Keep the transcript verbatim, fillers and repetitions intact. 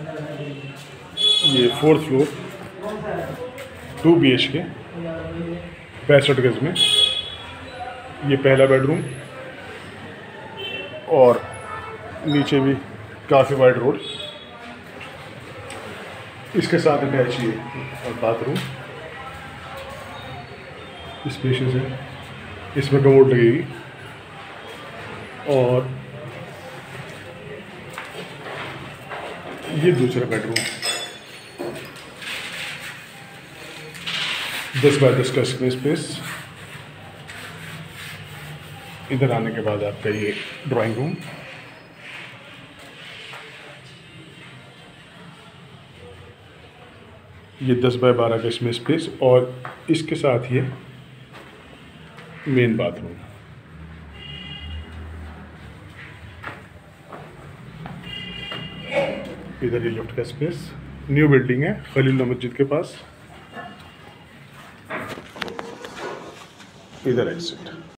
ये fourth floor, two B H K, पैंसठ गज में। ये पहला बेडरूम और नीचे भी काफ़ी वाइड रोड। इसके साथ अटैच ये और बाथरूम स्पेशियस है, इसमें कमोड लगेगी। और ये दूसरा बेडरूम, दस बाय दस का इसमें स्पेस। इधर आने के बाद आपका ये ड्राइंग रूम, ये दस बाय बारह का इसमें स्पेस और इसके साथ ये मेन बाथरूम। इधर ये लिफ्ट का स्पेस। न्यू बिल्डिंग है खलीलुल्लाह मस्जिद के पास। इधर एग्जिट।